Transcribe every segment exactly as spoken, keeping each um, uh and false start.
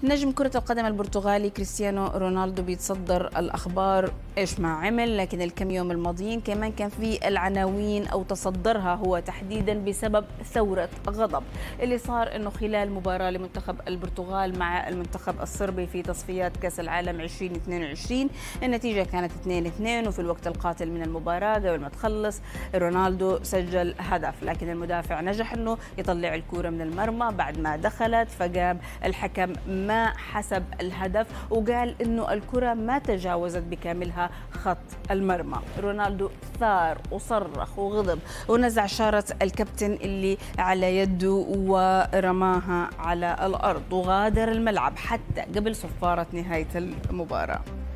نجم كرة القدم البرتغالي كريستيانو رونالدو بيتصدر الأخبار إيش ما عمل، لكن الكم يوم الماضيين كمان كان في العناوين أو تصدرها هو تحديدا بسبب ثورة غضب اللي صار إنه خلال مباراة لمنتخب البرتغال مع المنتخب الصربي في تصفيات كأس العالم ألفين واثنين وعشرين. النتيجة كانت اثنين اثنين، وفي الوقت القاتل من المباراة قبل ما تخلص رونالدو سجل هدف، لكن المدافع نجح إنه يطلع الكرة من المرمى بعد ما دخلت، فقام الحكم ما حسب الهدف وقال إنه الكرة ما تجاوزت بكاملها خط المرمى. رونالدو ثار وصرخ وغضب ونزع شارة الكابتن اللي على يده ورماها على الأرض وغادر الملعب حتى قبل صفارة نهاية المباراة.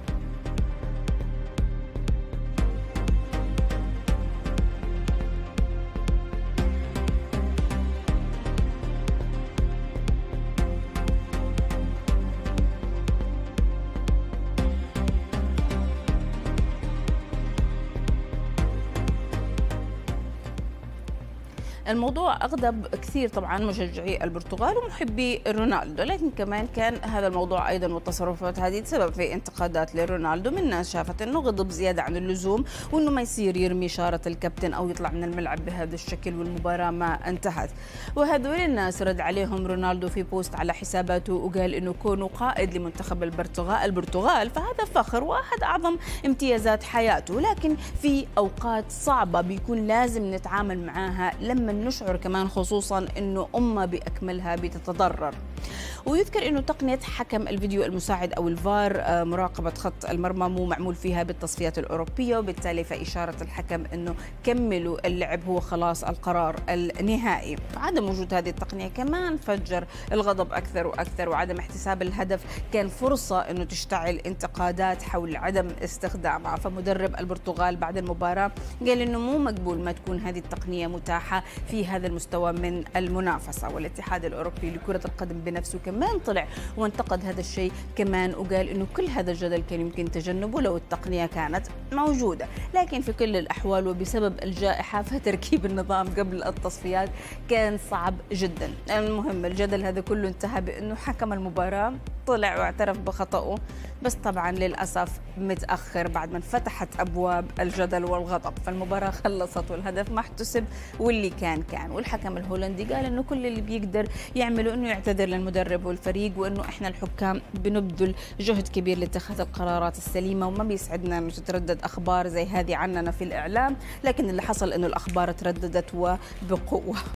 الموضوع أغضب كثير طبعا مشجعي البرتغال ومحبي رونالدو، لكن كمان كان هذا الموضوع أيضا والتصرفات هذه سبب في انتقادات لرونالدو من ناس شافت أنه غضب زيادة عن اللزوم وأنه ما يصير يرمي شارة الكابتن أو يطلع من الملعب بهذا الشكل والمباراة ما انتهت. وهذول الناس رد عليهم رونالدو في بوست على حساباته وقال أنه كونه قائد لمنتخب البرتغال البرتغال فهذا فخر وأحد أعظم امتيازات حياته، لكن في أوقات صعبة بيكون لازم نتعامل معاها لما نشعر كمان خصوصا انه امه باكملها بتتضرر. ويذكر انه تقنيه حكم الفيديو المساعد او الفار مراقبه خط المرمى مو معمول فيها بالتصفيات الاوروبيه، وبالتالي فاشاره الحكم انه كملوا اللعب هو خلاص القرار النهائي. عدم وجود هذه التقنيه كمان فجر الغضب اكثر واكثر، وعدم احتساب الهدف كان فرصه انه تشتعل انتقادات حول عدم استخدامها. فمدرب البرتغال بعد المباراه قال انه مو مقبول ما تكون هذه التقنيه متاحه في هذا المستوى من المنافسه. والاتحاد الاوروبي لكره القدم بنفسه كمان طلع وانتقد هذا الشيء كمان وقال انه كل هذا الجدل كان يمكن تجنبه لو التقنيه كانت موجوده، لكن في كل الاحوال وبسبب الجائحه فتركيب النظام قبل التصفيات كان صعب جدا. المهم الجدل هذا كله انتهى بانه حكم المباراه طلع واعترف بخطأه، بس طبعا للأسف متأخر بعد ما انفتحت أبواب الجدل والغضب. فالمباراة خلصت والهدف ما احتسب واللي كان كان والحكم الهولندي قال إنه كل اللي بيقدر يعمله إنه يعتذر للمدرب والفريق، وإنه إحنا الحكام بنبذل جهد كبير لاتخاذ القرارات السليمة وما بيسعدنا إنه تتردد أخبار زي هذه عننا في الإعلام، لكن اللي حصل إنه الأخبار ترددت وبقوة.